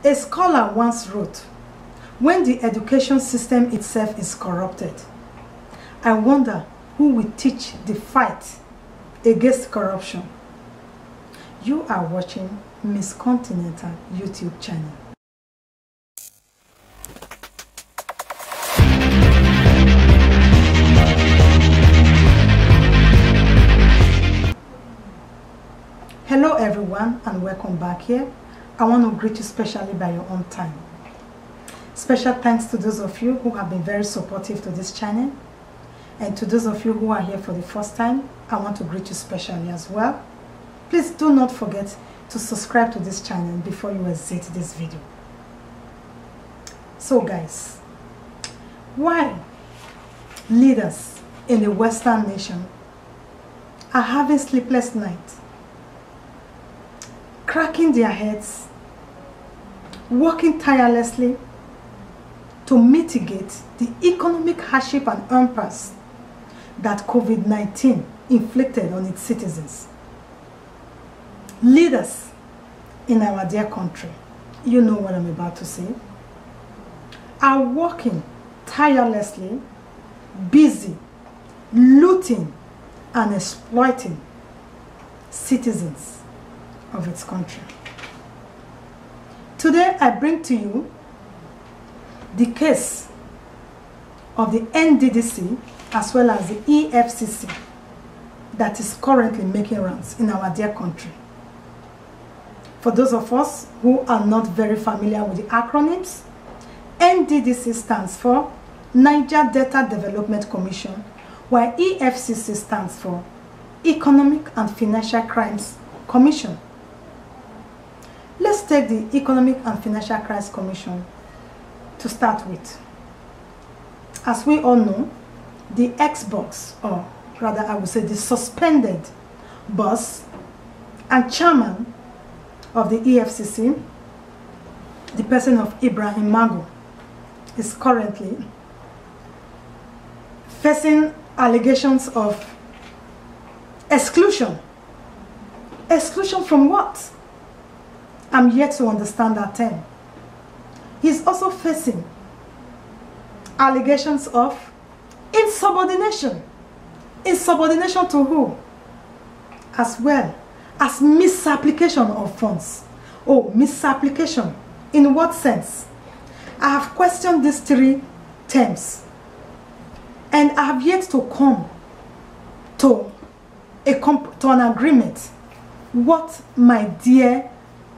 A scholar once wrote, "When the education system itself is corrupted, I wonder who will teach the fight against corruption." You are watching Miss Continental YouTube channel. Hello everyone and welcome back here. I want to greet you specially by your own time. Special thanks to those of you who have been very supportive to this channel, and to those of you who are here for the first time, I want to greet you specially as well. Please do not forget to subscribe to this channel before you exit this video. So guys, why leaders in the Western nation are having sleepless nights, cracking their heads, working tirelessly to mitigate the economic hardship and impasse that COVID-19 inflicted on its citizens. Leaders in our dear country, you know what I'm about to say, are working tirelessly, busy, looting and exploiting citizens of its country. Today I bring to you the case of the NDDC as well as the EFCC that is currently making rounds in our dear country. For those of us who are not very familiar with the acronyms, NDDC stands for Niger Delta Development Commission, while EFCC stands for Economic and Financial Crimes Commission. Let's take the Economic and Financial Crimes Commission to start with. As we all know, the ex-boss, or rather I would say the suspended boss and chairman of the EFCC, the person of Ibrahim Magu, is currently facing allegations of exclusion. Exclusion from what? I'm yet to understand that term. He's also facing allegations of insubordination. Insubordination to who? As well as misapplication of funds. Oh, misapplication. In what sense? I have questioned these three terms, and I have yet to come to an agreement. What my dear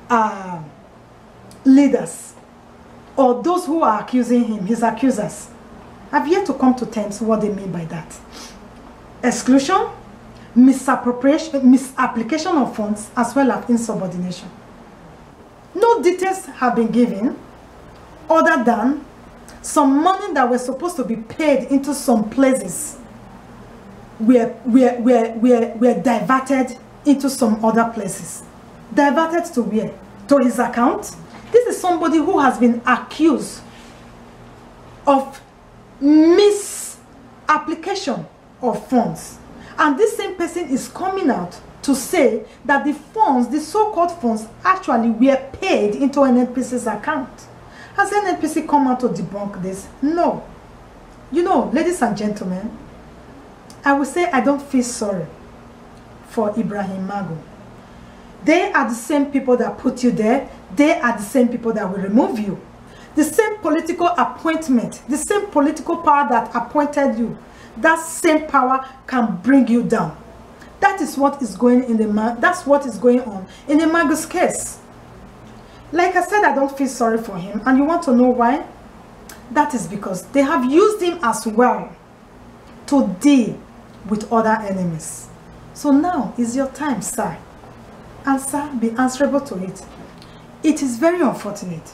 leaders, or those who are accusing him, his accusers, have yet to come to terms what they mean by that. Exclusion, misappropriation, misapplication of funds, as well as insubordination. No details have been given other than some money that was supposed to be paid into some places were diverted into some other places. Diverted to where? To his account. This is somebody who has been accused of misapplication of funds. And this same person is coming out to say that the funds, the so-called funds, actually were paid into NNPC's account. Has NNPC come out to debunk this? No. You know, ladies and gentlemen, I will say I don't feel sorry for Ibrahim Magu. They are the same people that put you there. They are the same people that will remove you. The same political appointment, the same political power that appointed you, that same power can bring you down. That is what is going on in the Magu's case. Like I said, I don't feel sorry for him, and you want to know why? That is because they have used him as well to deal with other enemies. So now is your time, sir. And sir, be answerable to it. It is very unfortunate.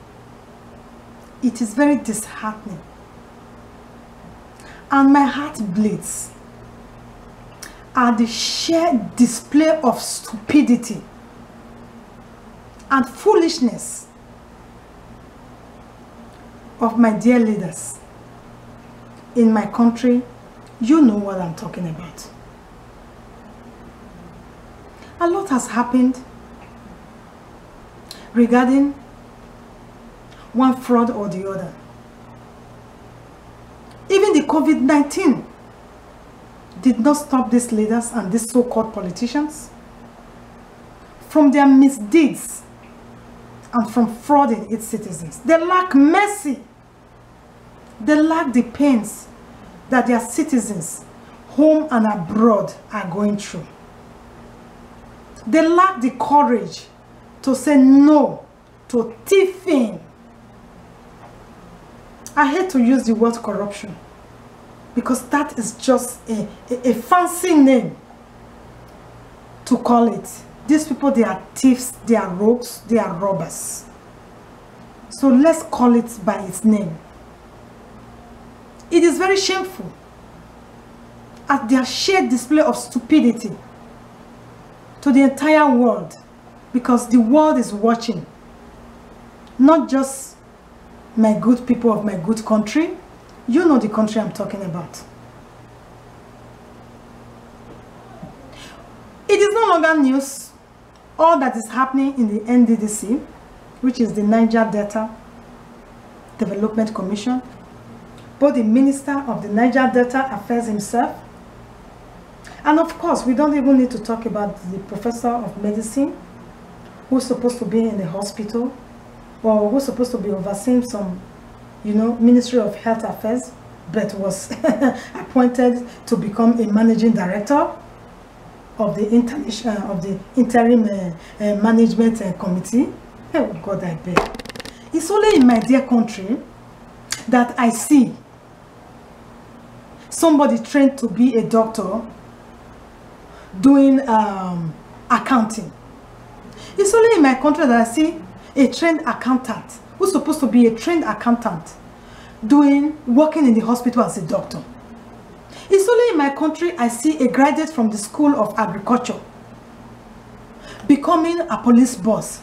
It is very disheartening. And my heart bleeds at the sheer display of stupidity and foolishness of my dear leaders in my country. You know what I'm talking about. A lot has happened regarding one fraud or the other. Even the COVID-19 did not stop these leaders and these so-called politicians from their misdeeds and from frauding its citizens. They lack mercy. They lack the pains that their citizens, home and abroad, are going through. They lack the courage to say no to thieving. I hate to use the word corruption because that is just a fancy name to call it. These people, they are thieves, they are rogues, they are robbers. So let's call it by its name. It is very shameful at their sheer display of stupidity to the entire world, because the world is watching. Not just my good people of my good country. You know the country I'm talking about. It is no longer news all that is happening in the NDDC, which is the Niger Delta Development Commission. Both the Minister of the Niger Delta Affairs himself, and of course, we don't even need to talk about the Professor of Medicine, who's supposed to be in the hospital, or who's supposed to be overseeing some, Ministry of Health Affairs, but was appointed to become a managing director of the interim management committee. Oh God, I beg. It's only in my dear country that I see somebody trained to be a doctor doing accounting. It's only in my country that I see a trained accountant who's supposed to be a trained accountant working in the hospital as a doctor. It's only in my country I see a graduate from the School of Agriculture becoming a police boss.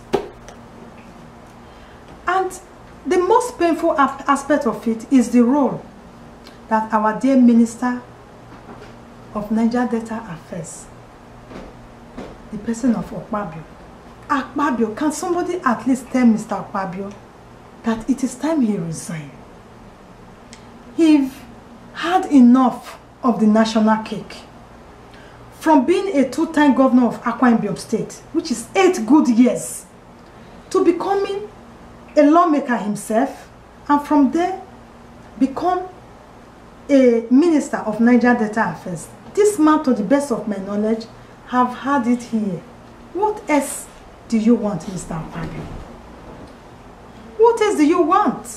And the most painful aspect of it is the role that our dear Minister of Niger Delta Affairs, the person of Akpabio, can somebody at least tell Mr. Akpabio that it is time he resign? He's had enough of the national cake. From being a two-time governor of Akwa Ibom State, which is 8 good years, to becoming a lawmaker himself, and from there become a minister of Niger Delta Affairs. This man, to the best of my knowledge, have had it here. What else do you want, Mr. Akpabio? What else do you want?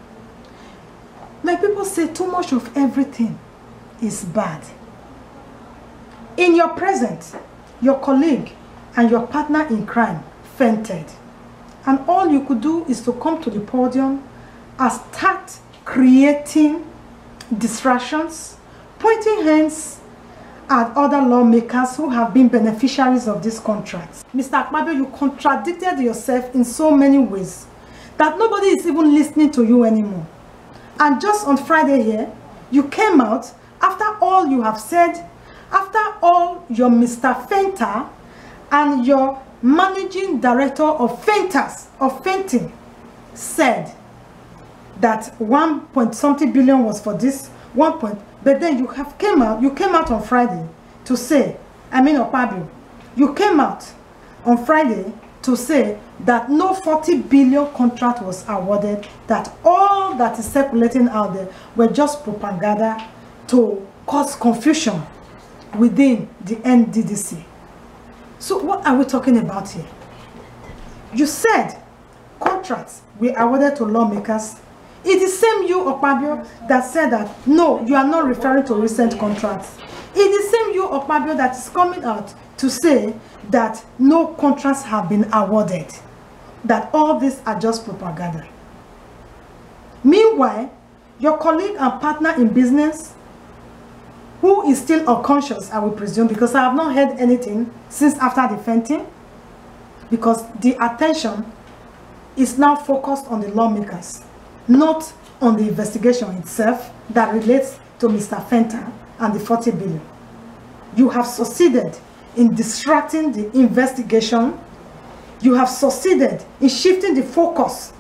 My people say too much of everything is bad. In your present, your colleague and your partner in crime fainted. And all you could do is to come to the podium and start creating distractions, pointing hands at other lawmakers who have been beneficiaries of these contracts. Mr. Akpabio, you contradicted yourself in so many ways that nobody is even listening to you anymore. And just on Friday here, you came out after all you have said, after all your Mr. Fainter and your managing director of fainting said that 1.something billion was for this, but then you came out on Friday to say, Akpabio, you came out on Friday to say that no 40 billion contract was awarded, that all that is circulating out there were just propaganda to cause confusion within the NDDC. So what are we talking about here? You said contracts were awarded to lawmakers. It is same you, Akpabio, that said that no, you are not referring to recent contracts. It is same you, Akpabio, that is coming out to say that no contracts have been awarded, that all these are just propaganda. Meanwhile, your colleague and partner in business, who is still unconscious, I will presume, because I have not heard anything since after the fainting, because the attention is now focused on the lawmakers, not on the investigation itself that relates to Mr. Fainter and the 40 billion. You have succeeded in distracting the investigation. You have succeeded in shifting the focus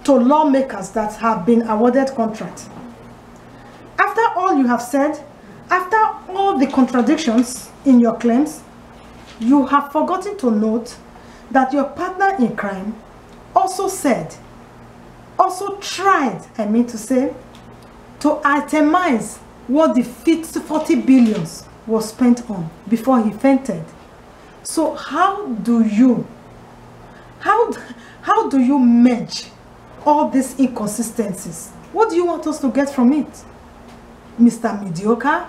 to lawmakers that have been awarded contract. After all you have said, after all the contradictions in your claims, you have forgotten to note that your partner in crime also tried, to itemize what the 40 billions was spent on before he fainted. So how do you merge all these inconsistencies? What do you want us to get from it, Mr. Mediocre?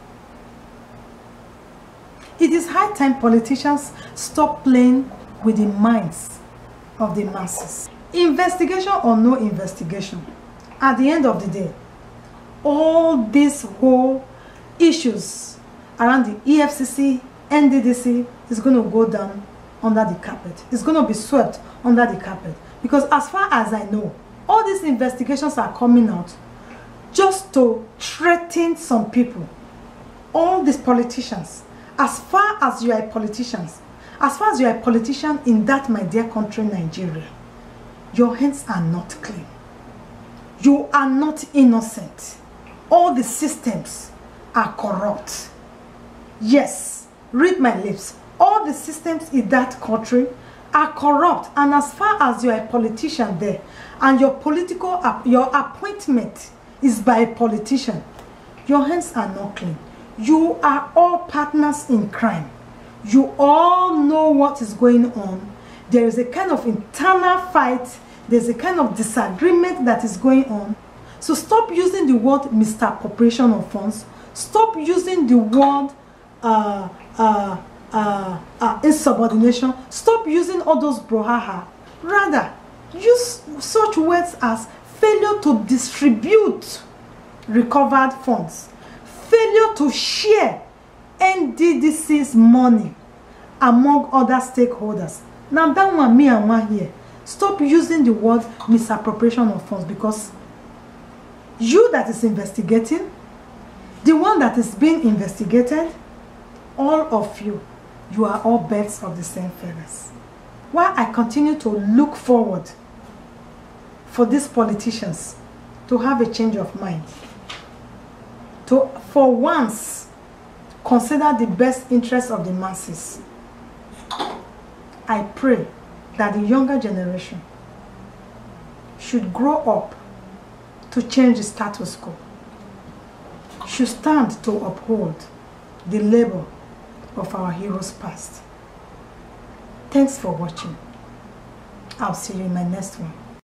It is high time politicians stop playing with the minds of the masses. Investigation or no investigation, at the end of the day, all these whole issues around the EFCC, NDDC is going to go down under the carpet. It's going to be swept under the carpet. Because as far as I know, all these investigations are coming out just to threaten some people. All these politicians, as far as you are a politician in that my dear country, Nigeria, your hands are not clean. You are not innocent. All the systems are corrupt. Yes, read my lips. All the systems in that country are corrupt. And as far as you are a politician there, and your appointment is by a politician, your hands are not clean. You are all partners in crime. You all know what is going on. There is a kind of internal fight. There's a kind of disagreement that is going on. So stop using the word misappropriation of funds. Stop using the word insubordination. Stop using all those brouhaha. Rather, use such words as failure to distribute recovered funds, failure to share NDDC's money among other stakeholders. Now that one, me and one here. Stop using the word misappropriation of funds, because you that is investigating, the one that is being investigated, all of you are all birds of the same feathers. While I continue to look forward for these politicians to have a change of mind, to for once consider the best interests of the masses, I pray that the younger generation should grow up to change the status quo, should stand to uphold the labor of our heroes past. Thanks for watching. I'll see you in my next one.